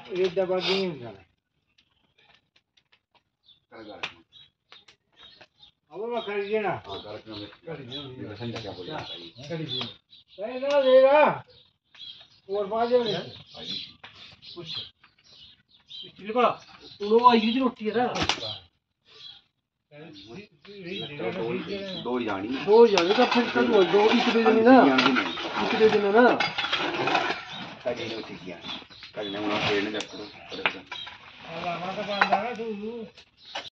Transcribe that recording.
ਇਹ ਦਬਾ ਨਹੀਂ ਹੁੰਦਾ अब मैं कर दिया ना नहीं ना देगा और बाजे में कुछ पिछली बार तू लोग आई थी रोटी है ना दो जानी तो फिर कल दो एक दे देनी ना एक दे देना ना कल ने उठी किया कल ने उन्होंने पेड़ ने जब करो अल्लाह माता बांधा ना तू